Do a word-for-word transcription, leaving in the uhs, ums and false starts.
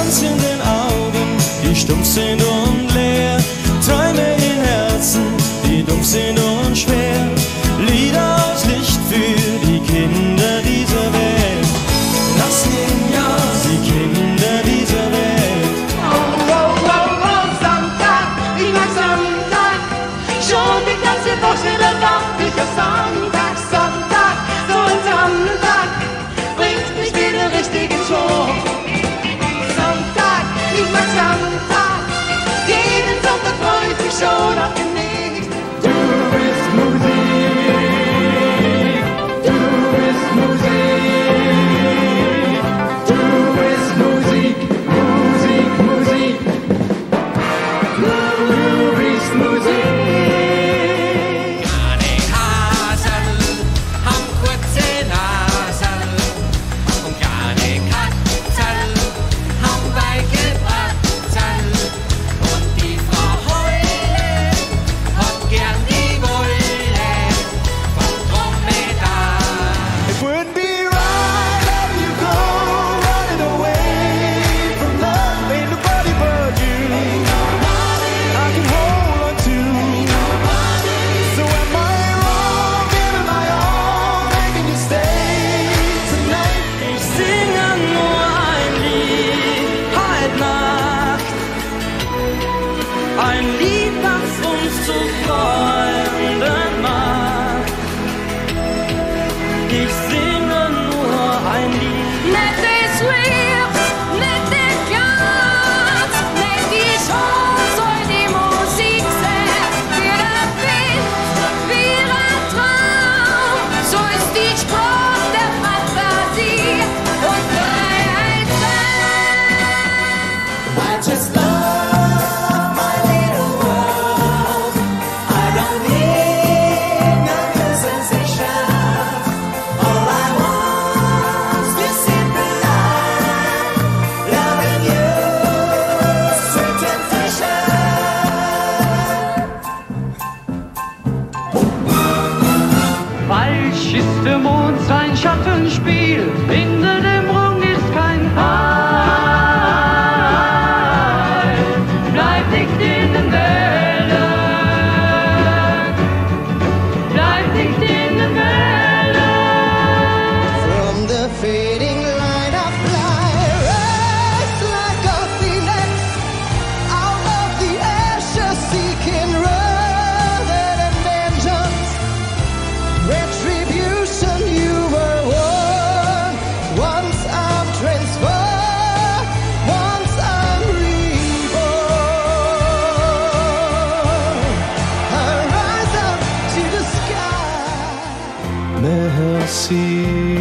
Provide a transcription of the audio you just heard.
Glanz in den Augen, die stumpf sind und leer. Träume in Herzen, die dumpf sind und schwer. Lieder aus Licht für die Kinder dieser Welt. Das sind ja die Kinder dieser Welt. Oh, oh, oh, oh, Sonntag, ich mag Sonntag. Schon die ganze Woche, da warte ich auf Sonntag, Sonntag. So ein Sonntag bringt mich wieder richtig in Schwung. Sonntag, ich mag Sonntag. Jeden Sonntag freu ich mich schon auf den Weg. Du bist Musik, du bist Musik, du bist Musik, Musik, Musik, du bist Musik. Kleine Hasel haben kurze Nasen und kleine Katzel haben weiche Bratzel und die Frau Heule hat gern die Wolle vom Dromedar. It would be right that you go running away from love. Ain't nobody but you I can hold on to. So am I wrong? Giving my all, making you stay tonight. Ich singe nur ein Lied, halt Nacht. Ein Lied, das uns zu Freunden macht. Ich singe nur ein Lied. Nicht das Lied, nicht den Glanz, nicht die Chance, soll die Musik sein. Wie der Wind, wie ein Traum, so ist die Sprache der Fantasie und Freiheit sein. I just love my little world. I don't need no new sensation. All I want is this simple life, loving you, sweet temptation. Falsch ist der Mond sein Schattenspiel, hinter dem Rung ist kein Heil. Bleib nicht in den Wäldern, bleib nicht in den Wäldern. From the fading light of light, rise like a phoenix out of the ashes, seeking rather than vengeance, retribution. You were one. Once I'm transformed, once I'm reborn. I rise up to the sky. Merci.